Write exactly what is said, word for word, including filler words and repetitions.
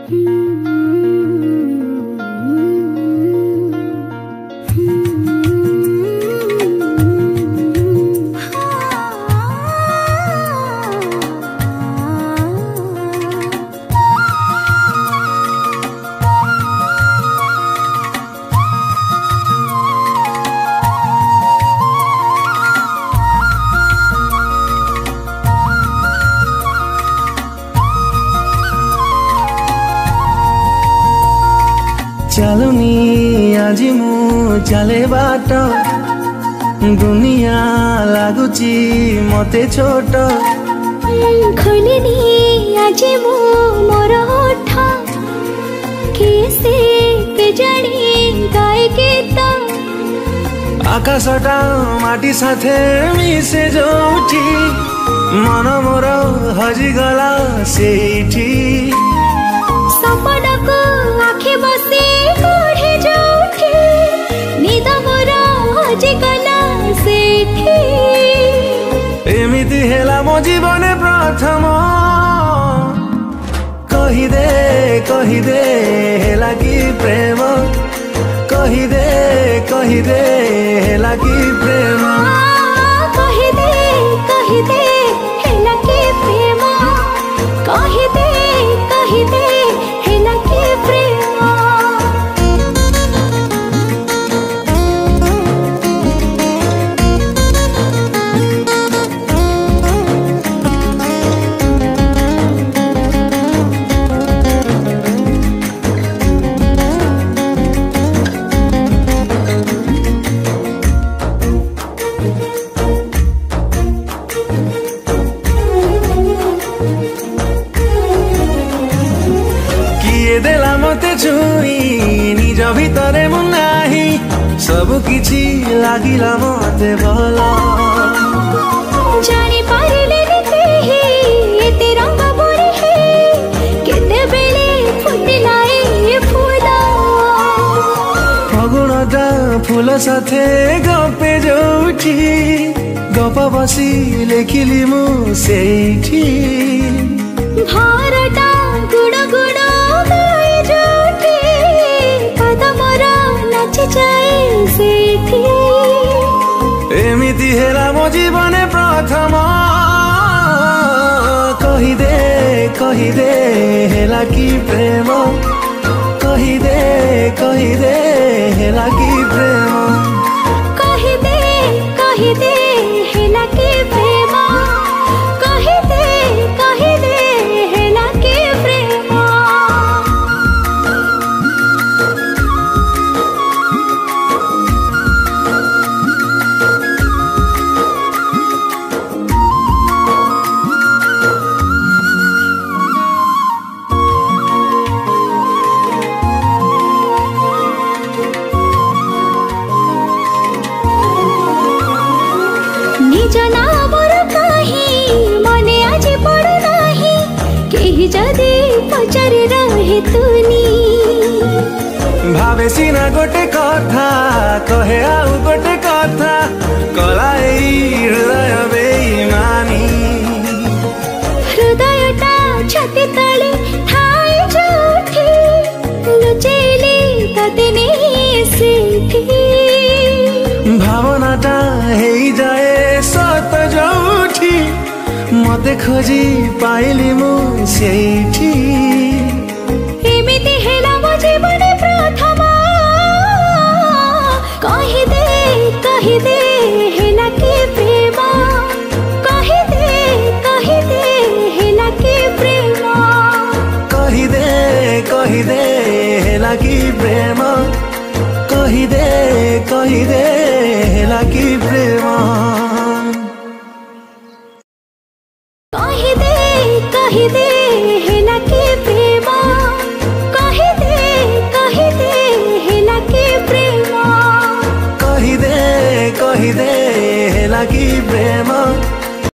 चलुनी आजी मु चले बाट दुनिया लागुची मते छोट खोलिनी आजी मु मोर ओठ किसे के जानी गाए गीत आकाशटा माटी साथे मिसे जोठी मन मोर हजिगला सेठी सपना को आखे बसे कोढ़े जोठी निद मोर हजिगला सेठी एमिति हेला मो जीवने प्रथम कही दे कही दे हेला कि प्रेम कही दे कही दे हेला कि प्रेम कही दे कही दे हेला कि प्रेम कही दे कही दे हेला कि प्रेम देला मते छुई निज भितरे मु नाही सब किछि लागिला मते भला जानी पारिले केही एते रंग बोरी हे केते बेले फुटिलाए फूल फगुणटा फूल साथे गपे जोठी गप बसी लेखिली मु सेठी भारटा गुण गुण एमिति हेला मो जीवने प्रथम कही दे कही दे हेला कि प्रेम कही दे कही दे हेला कि प्रेम कही दे कही दे हेला कि प्रेम कही दे कही दे हेला कि प्रेम जदि पचारि रहे तुनी भावे सीना गोटे कथा कहे आउ गोटे कथा कला हृदय बेईमानी हृदयटा छाती तले ठाई जोठी लुचेले तते नहीं सेठी भावनाटा हेई जाए सत जोठी मते खोजी पाइली मु सेठी एमिति हेला मो जीवने प्रथम कही दे कही दे हेला कि प्रेम कही दे कही दे हेला कि प्रेम कही दे कही दे हेला कि प्रेम कही दे कही दे हेला कि प्रेम।